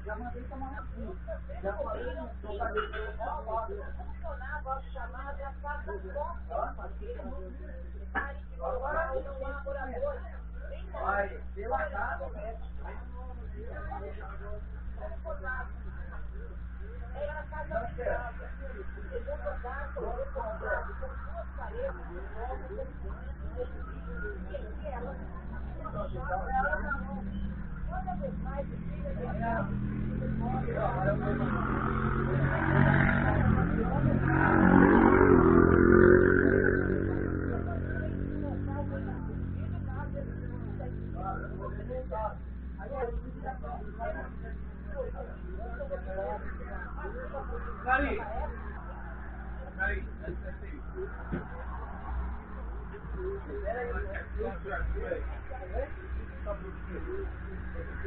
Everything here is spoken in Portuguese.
Já mandei tomar na frente. Já falei, não estou fazendo funcionar, gosto de chamar, já faço vai, pela casa, né? Cari, Cari,